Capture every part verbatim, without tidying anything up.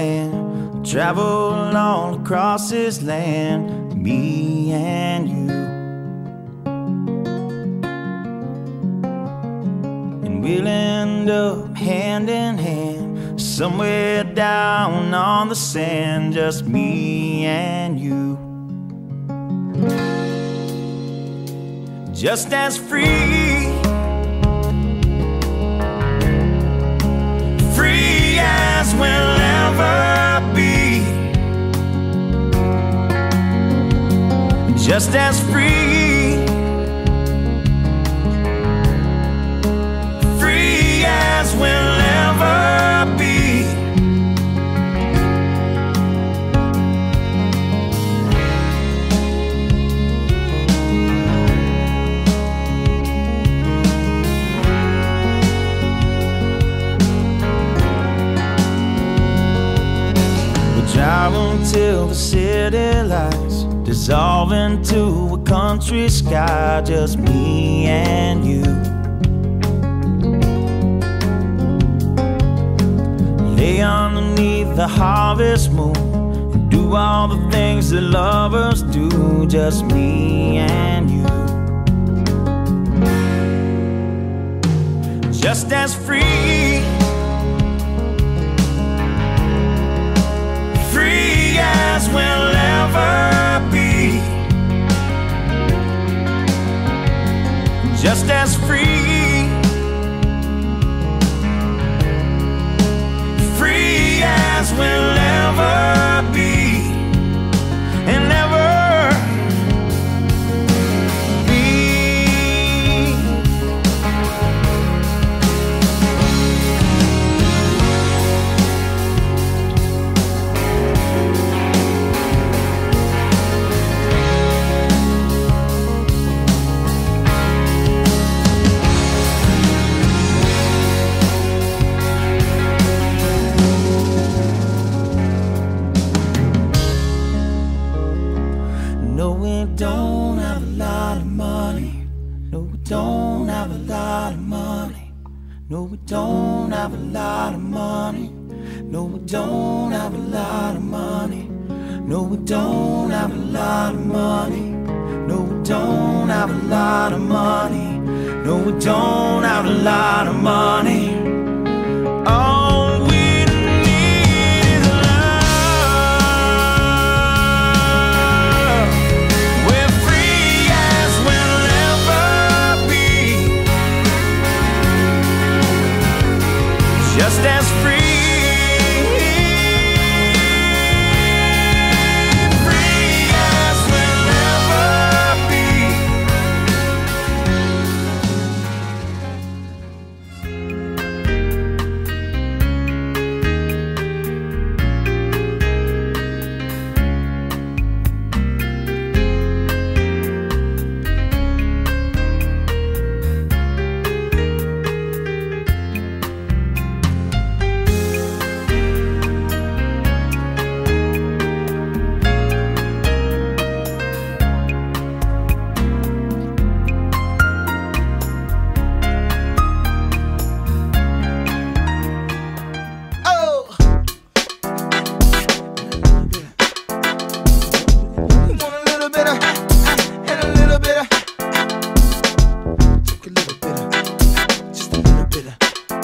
land, travel all across this land, me and you. And we'll end up hand in hand, somewhere down on the sand, just me and you. Just as free, free as we'll ever be. Just as free, free as we'll ever be. Drive until the city lights dissolve into a country sky, just me and you. Lay underneath the harvest moon and do all the things that lovers do, just me and you. Just as free, free as we'll ever be. Just as free, free as we'll ever be. And ever be. No, we don't have a lot of money. No, we don't have a lot of money. No, we don't have a lot of money. No, we don't have a lot of money. No, we don't have a lot of money. No, we don't have a lot of money. No, we don't have a lot of money. All we need is love. We're free as we'll ever be. Just as free.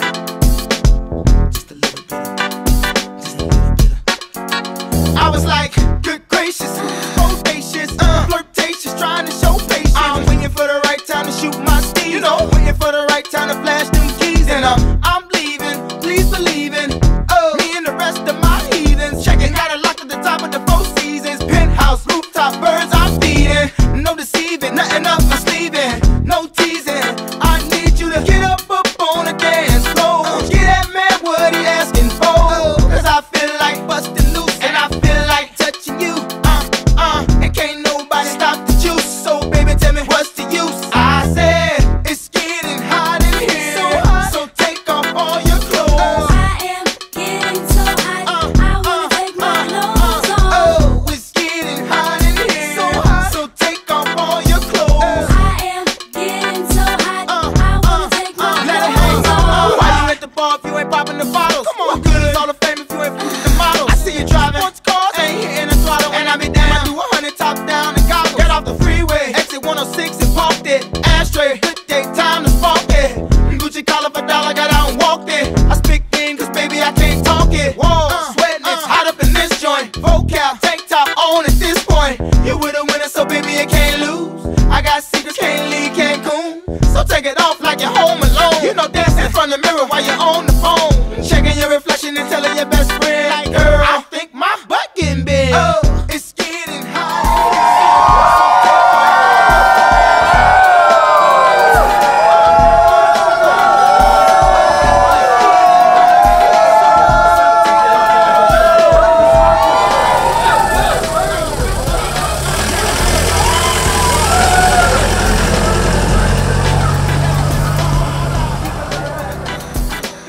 I was like,